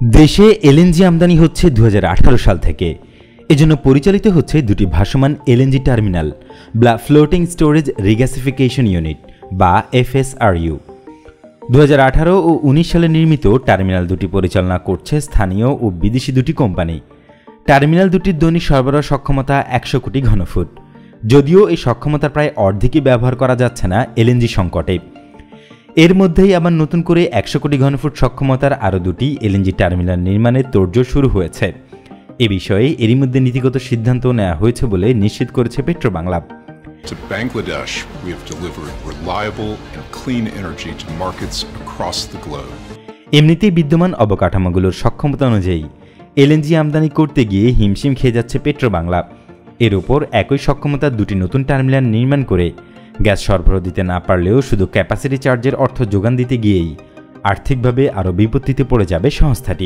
দেশে এলএনজি আমদানি হচ্ছে 2018 সাল থেকে। এজন্য পরিচালিত হচ্ছে দুটি ভাসমান এলএনজি টার্মিনাল বা ফ্লোটিং স্টোরেজ রিগ্যাসিফিকেশন ইউনিট বা এফএসআরইউ। 2018 ও 19 সালে নির্মিত টার্মিনাল দুটি পরিচালনা করছে স্থানীয় ও বিদেশি দুটি কোম্পানি। টার্মিনাল দুটির দৈনিক সরবরাহ সক্ষমতা 100 কোটি ঘনফুট। যদিও এই সক্ষমতার প্রায় অর্ধেকই ব্যবহার করা যাচ্ছে না এলএনজি সংকটে। এর মধ্যেই আবার নতুন করে 100 কোটি ঘনফুট সক্ষমতার আরও দুটি এলএনজি টার্মিনাল নির্মাণের তোড়জোড় শুরু হয়েছে। এ বিষয়ে এরই মধ্যে নীতিগত সিদ্ধান্ত নেওয়া হয়েছে বলে নিশ্চিত করেছে Petrobangla. To Bangladesh, we have delivered reliable and clean energy to markets across the globe. এমনিতেই বিদ্যমান অবকাঠামোগুলোর সক্ষমতা অনুযায়ী এলএনজি আমদানি করতে গিয়ে হিমশিম খেয়ে যাচ্ছে পেট্রোবাংলা। এর উপর একই সক্ষমতার দুটি নতুন টার্মিনাল নির্মাণ করে গ্যাস সরবরাহ দিতে না পারলেও শুধু ক্যাপাসিটি চার্জের অর্থ যোগান দিতে গিয়েই আর্থিকভাবে আরও বিপত্তিতে পড়ে যাবে সংস্থাটি।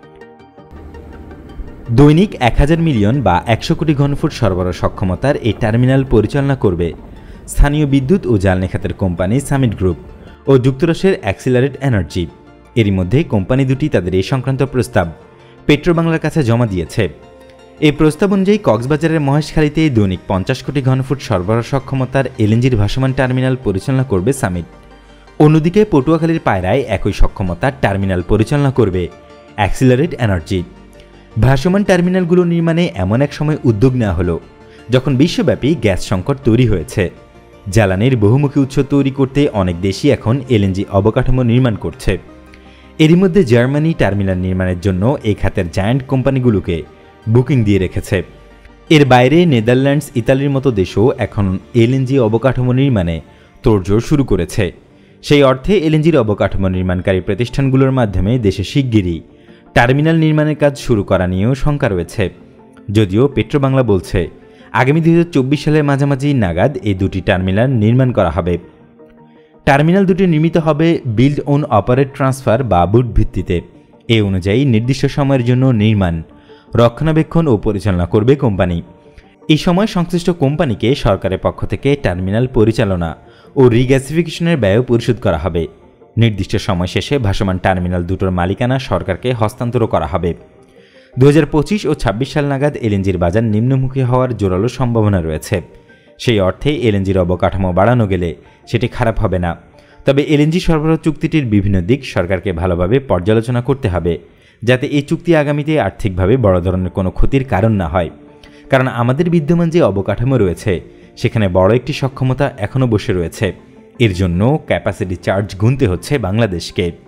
দৈনিক 1000 মিলিয়ন বা 100 কোটি ঘনফুট সরবরাহ সক্ষমতার এই টার্মিনাল পরিচালনা করবে স্থানীয় বিদ্যুৎ ও জ্বালানি খাতের কোম্পানি সামিট গ্রুপ ও যুক্তরাষ্ট্রের অ্যাক্সিলারেট এনার্জি। এরই মধ্যে কোম্পানি দুটি তাদের এই সংক্রান্ত প্রস্তাব পেট্রোবাংলার কাছে জমা দিয়েছে। এই প্রস্তাব অনুযায়ী কক্সবাজারের মহেশখালীতে দৈনিক 50 কোটি ঘনফুট সরবরাহ সক্ষমতার এলএনজির ভাসমান টার্মিনাল পরিচালনা করবে সামিট। অন্যদিকে পটুয়াখালীর পায়রায় একই সক্ষমতার টার্মিনাল পরিচালনা করবে অ্যাক্সিলারেট এনার্জি। ভাসমান টার্মিনালগুলো নির্মাণে এমন এক সময় উদ্যোগ নেওয়া হলো যখন বিশ্বব্যাপী গ্যাস সংকট তৈরি হয়েছে। জ্বালানির বহুমুখী উৎস তৈরি করতে অনেক দেশই এখন এলএনজি অবকাঠামো নির্মাণ করছে। এরই মধ্যে জার্মানি টার্মিনাল নির্মাণের জন্য এই খাতের জায়ান্ট কোম্পানিগুলোকে বুকিং দিয়ে রেখেছে। এর বাইরে নেদারল্যান্ডস, ইতালির মতো দেশও এখন এলএনজি অবকাঠামো নির্মাণে তোড়জোড় শুরু করেছে। সেই অর্থে এলএনজির অবকাঠামো নির্মাণকারী প্রতিষ্ঠানগুলোর মাধ্যমে দেশে শিগগিরই টার্মিনাল নির্মাণের কাজ শুরু করা নিয়েও শঙ্কা রয়েছে। যদিও পেট্রোবাংলা বলছে আগামী 2024 সালের মাঝামাঝি নাগাদ এই দুটি টার্মিনাল নির্মাণ করা হবে। টার্মিনাল দুটি নির্মিত হবে বিল্ড ওন অপারেট ট্রান্সফার বা বুট ভিত্তিতে। এ অনুযায়ী নির্দিষ্ট সময়ের জন্য নির্মাণ, রক্ষণাবেক্ষণ ও পরিচালনা করবে কোম্পানি। এই সময় সংশ্লিষ্ট কোম্পানিকে সরকারের পক্ষ থেকে টার্মিনাল পরিচালনা ও রিগ্যাসিফিকেশনের ব্যয় পরিশোধ করা হবে। নির্দিষ্ট সময় শেষে ভাসমান টার্মিনাল দুটোর মালিকানা সরকারকে হস্তান্তর করা হবে। 2025 ও 26 সাল নাগাদ এলএনজির বাজার নিম্নমুখী হওয়ার জোরালো সম্ভাবনা রয়েছে। সেই অর্থে এলএনজির অবকাঠামো বাড়ানো গেলে সেটি খারাপ হবে না। তবে এলএনজি সরবরাহ চুক্তিটির বিভিন্ন দিক সরকারকে ভালোভাবে পর্যালোচনা করতে হবে, যাতে এই চুক্তি আগামীতে আর্থিকভাবে বড় ধরনের কোনো ক্ষতির কারণ না হয়। কারণ আমাদের বিদ্যমান যে অবকাঠামো রয়েছে সেখানে বড় একটি সক্ষমতা এখনও বসে রয়েছে। এর জন্য ক্যাপাসিটি চার্জ গুনতে হচ্ছে বাংলাদেশকে।